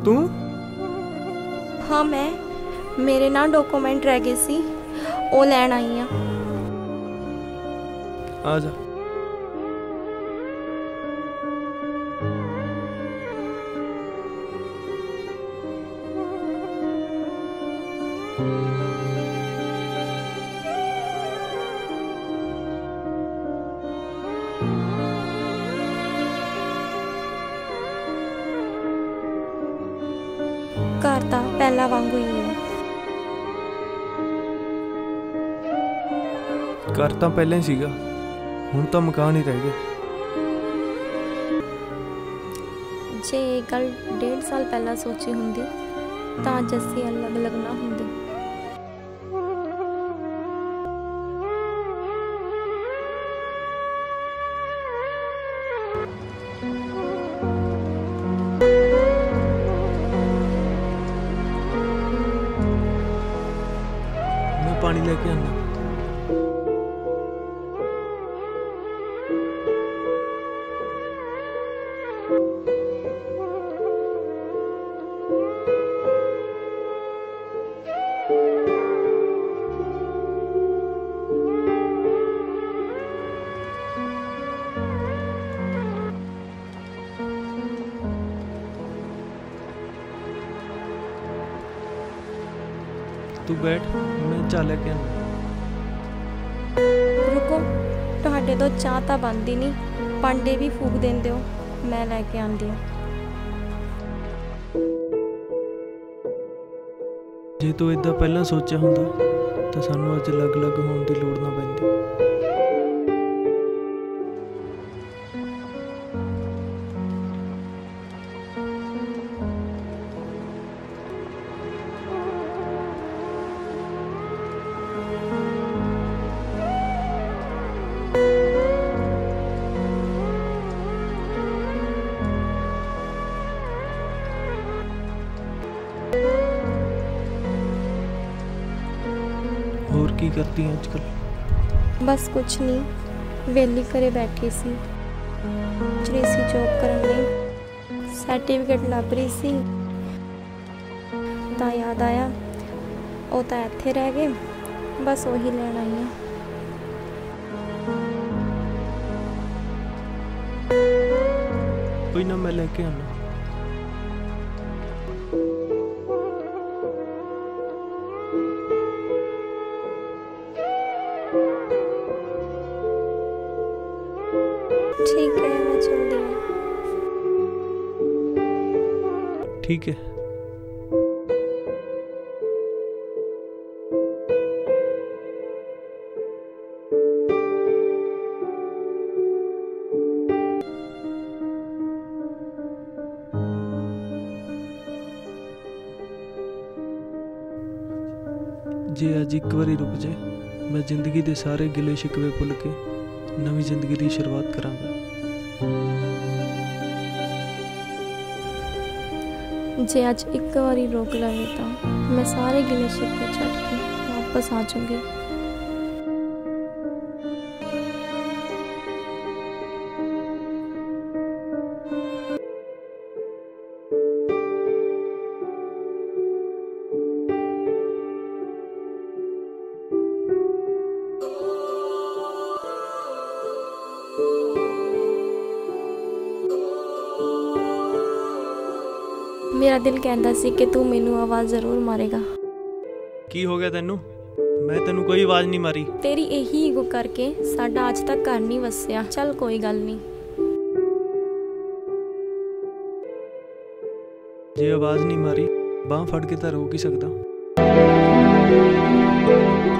तू? हाँ मैं, मेरे ना डॉक्यूमेंट रह गए सी, ਉਹ ਲੈਣ ਆਈ ਆ। आ जा। ਘਰ ਤਾਂ ਪਹਿਲਾਂ ਵਾਂਗੂ ਹੀ ਹੈ। घर तो पहले ही सीगा, हुण तो मकान ही रह गए। जे ये गल 1.5 साल पहला सोची हुंदी तां अज असीं अलग अलग ना हुंदे। मैं पानी लेके आना। तू बैठ, मैं चाह लेके आना। रुको, ਤੁਹਾਡੇ ਤੋਂ ਚਾਹ ਤਾਂ ਬਣਦੀ ਨਹੀਂ, ਭਾਂਡੇ ਵੀ ਫੂਕ ਦਿੰਦੇ ਹੋ, ਮੈਂ ਲੈ ਕੇ ਆਂਦੀ ਹਾਂ। ਜੇ ਤੂੰ ਇਦਾਂ ਪਹਿਲਾਂ ਸੋਚਿਆ ਹੁੰਦਾ ਤਾਂ ਸਾਨੂੰ ਅੱਜ ਅਲੱਗ-ਅਲੱਗ ਹੋਣ ਦੀ ਲੋੜ ਨਾ ਪੈਂਦੀ। ਹੋਰ ਕੀ ਕਰਦੀ ਹੈ ਅੱਜਕੱਲ? बस कुछ नहीं, वेली घरे बैठी सी, चली सी जॉब करन लई, सर्टिफिकेट लभ रही सी तां याद आया वो तां इत्थे रह गए, बस वही लैण आई हां। कोई ना, मैं लेके आना। ठीक है, मैं चलती हूँ। ठीक है। जे अज एक बारी रुक जाए, मैं जिंदगी के सारे गिले शिकवे भुल के नवी जिंदगी की शुरुआत करांगा। जे अज एक बारी रोक लवे तो मैं सारे गिले शिकवे छड्ड के वापस आ जाऊंगी। मेरा दिल कहता सी कि तू मैनू आवाज़ जरूर मारेगा। की हो गया तेनू? मैं तेनू कोई आवाज़ नहीं मारी। तेरी यही ईगो करके साडा अज तक घर नहीं वसिया। चल कोई गल नहीं। जे आवाज़ नहीं मारी, बांह फड़ के तो रोक ही सकदा।